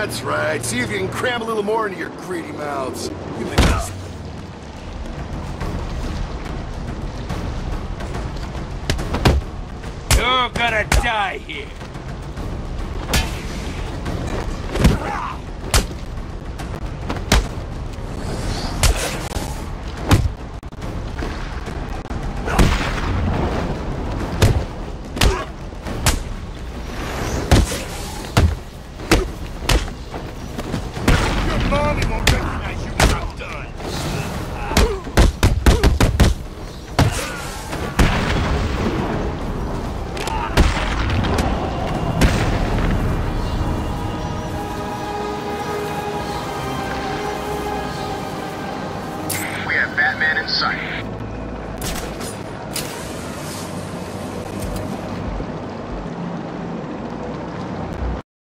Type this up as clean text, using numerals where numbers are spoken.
That's right. See if you can cram a little more into your greedy mouths. You're gonna die here.